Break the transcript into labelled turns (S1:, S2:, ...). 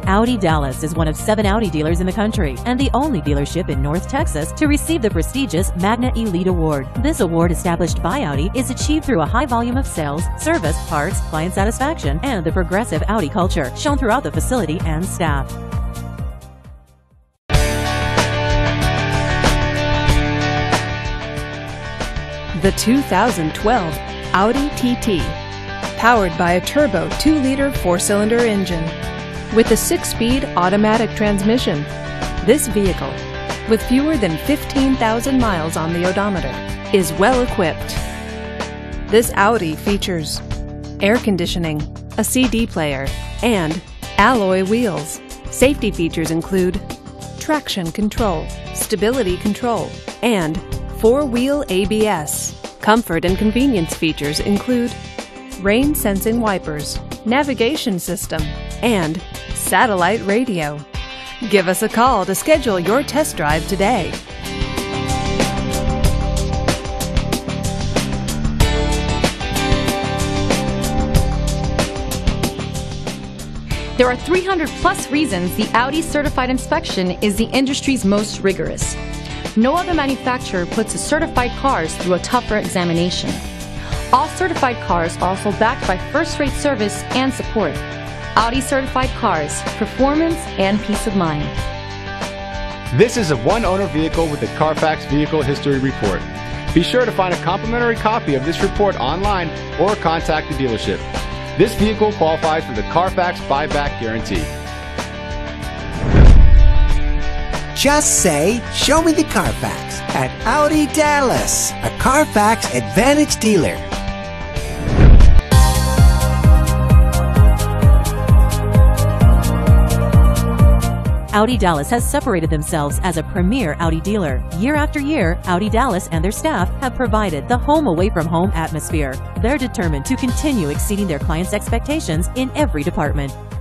S1: Audi Dallas is one of 7 Audi dealers in the country and the only dealership in North Texas to receive the prestigious Magna Elite Award. This award, established by Audi, is achieved through a high volume of sales, service, parts, client satisfaction, and the progressive Audi culture shown throughout the facility and staff.
S2: The 2012 Audi TT, powered by a turbo 2-liter 4-cylinder engine with a 6-speed automatic transmission. This vehicle, with fewer than 15,000 miles on the odometer, is well equipped. This Audi features air conditioning, a CD player, and alloy wheels. Safety features include traction control, stability control, and 4-wheel ABS. Comfort and convenience features include rain-sensing wipers, navigation system, and satellite radio. Give us a call to schedule your test drive today.
S3: There are 300+ reasons the Audi certified inspection is the industry's most rigorous. No other manufacturer puts its certified cars through a tougher examination. All certified cars are also backed by first-rate service and support. Audi certified cars, performance and peace of mind.
S4: This is a one-owner vehicle with a Carfax Vehicle History Report. Be sure to find a complimentary copy of this report online or contact the dealership. This vehicle qualifies for the Carfax Buyback Guarantee.
S5: Just say, "Show me the Carfax" at Audi Dallas, a Carfax Advantage dealer.
S1: Audi Dallas has separated themselves as a premier Audi dealer. Year after year, Audi Dallas and their staff have provided the home away from home atmosphere. They're determined to continue exceeding their clients' expectations in every department.